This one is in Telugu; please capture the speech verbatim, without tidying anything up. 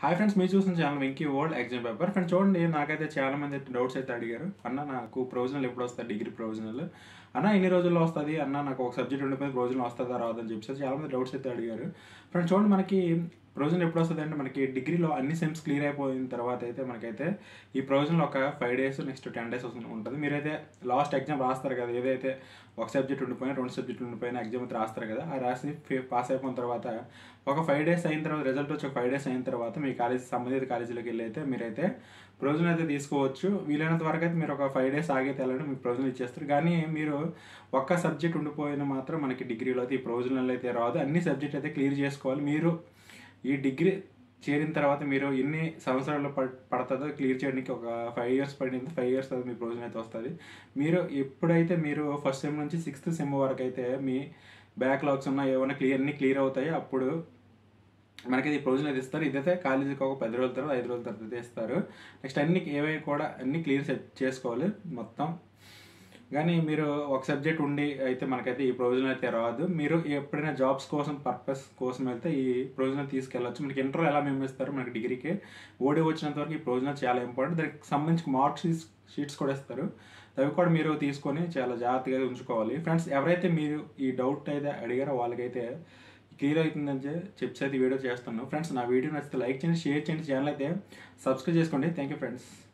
హాయ్ ఫ్రెండ్స్, మీరు చూసిన channel Venky world exam paper. Friends చూడండి, నాకైతే చాలా మంది డౌట్స్ అయితే అడిగారు. అన్న నాకు ప్రొవిజనల్ ఎప్పుడు వస్తుంది, డిగ్రీ ప్రొవిజనల్ అన్న ఎన్ని రోజుల్లో వస్తుంది అన్న, నాకు ఒక సబ్జెక్ట్ ఉండిపోయింది ప్రొవిజనల్ వస్తుందా రాదని చెప్పేసి చాలా మంది డౌట్స్ అయితే అడిగారు. ఫ్రెండ్స్ చూడండి, మనకి ప్రొవిజనల్ ఎప్పుడు వస్తుంది అంటే మనకి డిగ్రీలో అన్ని సెమ్స్ క్లియర్ అయిపోయిన తర్వాత అయితే మనకైతే ఈ ప్రొవిజనల్ ఒక five days next ten days ఉంటుంది. మీరైతే లాస్ట్ ఎగ్జామ్ రాస్తారు కదా, ఏదైతే ఒక సబ్జెక్ట్ ఉండిపోయినా రెండు సబ్జెక్టులు ఉండిపోయినా ఎగ్జామ్ అయితే రాస్తారు కదా, ఆ రాసి పాస్ అయిపోయిన తర్వాత ఒక ఫైవ్ డేస్ అయిన తర్వాత రిజల్ట్ వచ్చి ఒక ఫైవ్ డేస్ అయిన తర్వాత మీ కాలేజ్ సంబంధిత కాలేజీలోకి వెళ్ళి అయితే మీరైతే ప్రొవిజనల్ అయితే తీసుకోవచ్చు. వీలైనంత వరకు అయితే మీరు ఒక ఫైవ్ డేస్ ఆగితే వెళ్ళండి, మీకు ప్రొవిజనల్ ఇచ్చేస్తారు. కానీ మీరు ఒక్క సబ్జెక్ట్ ఉండిపోయినా మాత్రం మనకి డిగ్రీలో అయితే ఈ ప్రొవిజనల్ అయితే రాదు. అన్ని సబ్జెక్ట్ అయితే క్లియర్ చేసుకోవాలి. మీరు ఈ డిగ్రీ చేరిన తర్వాత మీరు ఎన్ని సంవత్సరాలు పడుతుందో క్లియర్ చేయడానికి ఒక ఫైవ్ ఇయర్స్ పడింది. ఫైవ్ ఇయర్స్ తర్వాత మీ ప్రొవిజన్ అయితే వస్తుంది. మీరు ఎప్పుడైతే మీరు ఫస్ట్ సెమ్ నుంచి సిక్స్త్ సెమ్ వరకు అయితే మీ బ్యాక్లాగ్స్ ఉన్న ఏమైనా క్లియర్ అన్ని క్లియర్ అవుతాయి, అప్పుడు మనకి ఇది ప్రొవిజన్ అయితే ఇస్తారు. ఇదైతే కాలేజీకి ఒక పది రోజుల తర్వాత ఐదు రోజుల తర్వాత అయితే ఇస్తారు. నెక్స్ట్ అన్ని ఏవై కూడా అన్ని క్లియర్ చేసుకోవాలి మొత్తం. కానీ మీరు ఒక సబ్జెక్ట్ ఉండి అయితే మనకైతే ఈ ప్రొవిజన్ అయితే రాదు. మీరు ఎప్పుడైనా జాబ్స్ కోసం పర్పస్ కోసం అయితే ఈ ప్రొవిజనల్ తీసుకెళ్ళచ్చు. మనకి ఇంటర్వ్యూ ఎలా మేము ఇస్తారు, మనకి డిగ్రీకి ఓడి వచ్చినంత వరకు ఈ ప్రొవిజనల్ చాలా ఇంపార్టెంట్. దానికి సంబంధించి మార్క్ షీట్స్ షీట్స్ కూడా ఇస్తారు. అవి కూడా మీరు తీసుకొని చాలా జాగ్రత్తగా ఉంచుకోవాలి. ఫ్రెండ్స్ ఎవరైతే మీరు ఈ డౌట్ అయితే అడిగారో వాళ్ళకైతే క్లియర్ అవుతుందని చెప్పి అయితే వీడియో చేస్తున్నాను. ఫ్రెండ్స్ నా వీడియో నచ్చితే లైక్ చేయండి, షేర్ చేయండి, ఛానల్ అయితే సబ్స్క్రైబ్ చేసుకోండి. Thank you friends.